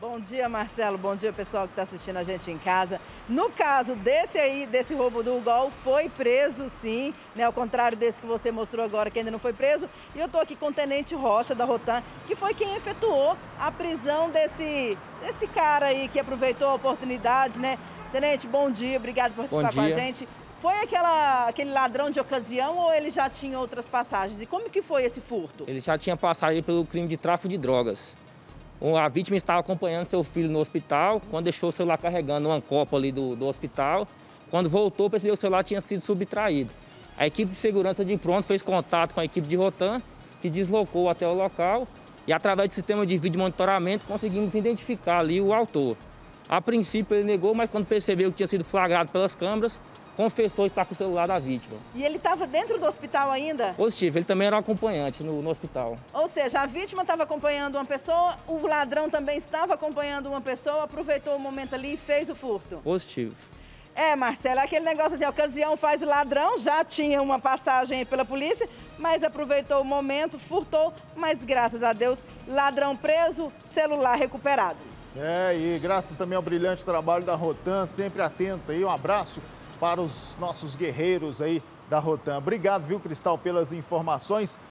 Bom dia, Marcelo. Bom dia, pessoal que está assistindo a gente em casa. No caso desse roubo do Gol, foi preso, sim, né? Ao contrário desse que você mostrou agora, que ainda não foi preso. E eu estou aqui com o Tenente Rocha, da Rotam, que foi quem efetuou a prisão desse cara aí que aproveitou a oportunidade, né? Tenente, bom dia, obrigado por participar com a gente. Foi aquele ladrão de ocasião ou ele já tinha outras passagens? E como que foi esse furto? Ele já tinha passagem pelo crime de tráfico de drogas. A vítima estava acompanhando seu filho no hospital, quando deixou o celular carregando uma copa ali do hospital. Quando voltou, percebeu que o celular tinha sido subtraído. A equipe de segurança de pronto fez contato com a equipe de Rotam, que deslocou até o local e, através do sistema de vídeo monitoramento, conseguimos identificar ali o autor. A princípio ele negou, mas quando percebeu que tinha sido flagrado pelas câmeras, confessou estar com o celular da vítima. E ele estava dentro do hospital ainda? Positivo, ele também era um acompanhante no hospital. Ou seja, a vítima estava acompanhando uma pessoa, o ladrão também estava acompanhando uma pessoa, aproveitou o momento ali e fez o furto. Positivo. Marcelo, é aquele negócio assim, a ocasião faz o ladrão, já tinha uma passagem aí pela polícia, mas aproveitou o momento, furtou, mas graças a Deus, ladrão preso, celular recuperado. E graças também ao brilhante trabalho da Rotam, sempre atento aí, um abraço para os nossos guerreiros aí da Rotam. Obrigado, viu, Cristal, pelas informações.